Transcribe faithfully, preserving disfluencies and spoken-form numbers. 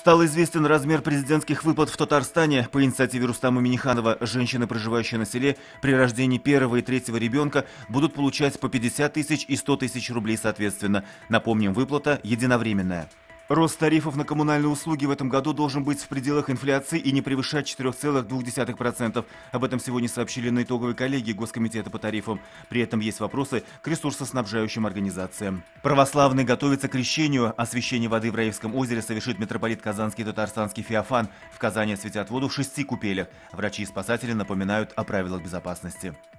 Стал известен размер президентских выплат в Татарстане. По инициативе Рустама Минниханова женщины, проживающие на селе, при рождении первого и третьего ребенка будут получать по пятьдесят тысяч и сто тысяч рублей соответственно. Напомним, выплата единовременная. Рост тарифов на коммунальные услуги в этом году должен быть в пределах инфляции и не превышать четырёх целых двух десятых процента. Об этом сегодня сообщили на итоговой коллегии Госкомитета по тарифам. При этом есть вопросы к ресурсоснабжающим организациям. Православные готовятся к крещению. Освящение воды в Раевском озере совершит митрополит Казанский и Татарстанский Феофан. В Казани осветят воду в шести купелях. Врачи и спасатели напоминают о правилах безопасности.